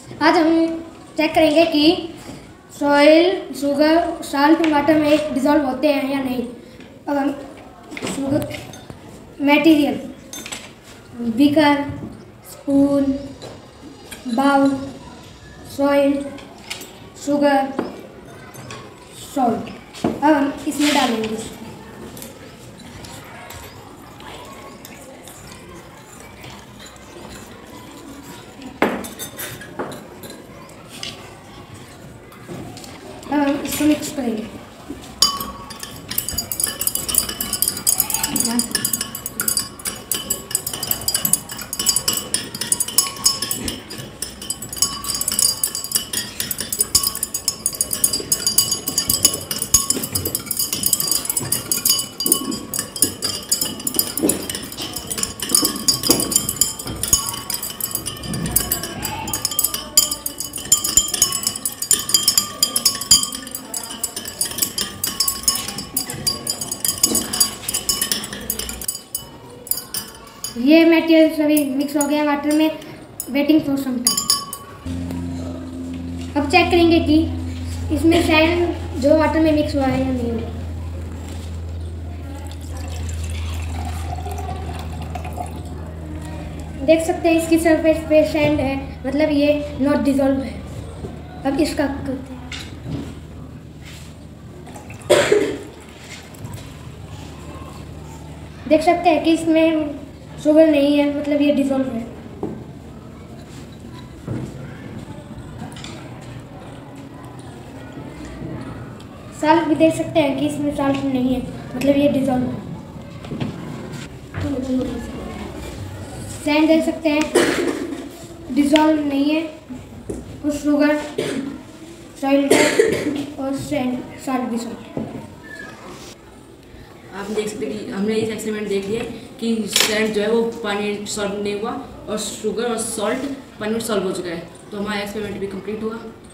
आज हम चेक करेंगे कि सॉइल, शुगर, साल्ट वाटर में डिज़ोल्व होते हैं या नहीं। अब हम sugar material, beaker, spoon, bowl, soil, sugar, salt, अब हम इसमें डालेंगे। अब हम इसको मिक्स करेंगे। ये मटेरियल सभी मिक्स हो गया वाटर में। Waiting for some time. अब चेक करेंगे कि इसमें सैंड जो वाटर में मिक्स हुआ है या नहीं हुआ। देख सकते हैं इसकी सरफेस पे सैंड है, मतलब ये नॉट डिजोल्व है। अब इसका करते हैं। देख सकते हैं कि इसमें शुगर नहीं है, मतलब ये डिजोल्व है। साल्ट भी देख सकते हैं कि इसमें साल्ट नहीं है, मतलब ये डिजोल्व है। सैंड देख सकते हैं डिजोल्व नहीं है, और शुगर, सॉल्ट और सैंड, साल्ट भी सॉल्ट। आप देख सकते हैं कि हमने इस एक्सपेरिमेंट देख लिया कि सैंड जो है वो पानी सॉल्व नहीं हुआ और शुगर और सॉल्ट पानी में सॉल्व हो चुका है। तो हमारा एक्सपेरिमेंट भी कंप्लीट हुआ।